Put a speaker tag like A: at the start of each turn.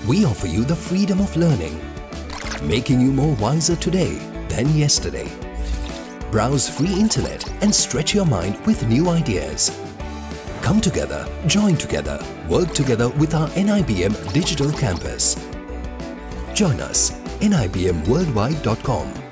A: We offer you the freedom of learning, making you more wiser today than yesterday. Browse free internet and stretch your mind with new ideas. Come together, join together, work together with our NIBM Digital Campus. Join us, nibmworldwide.com.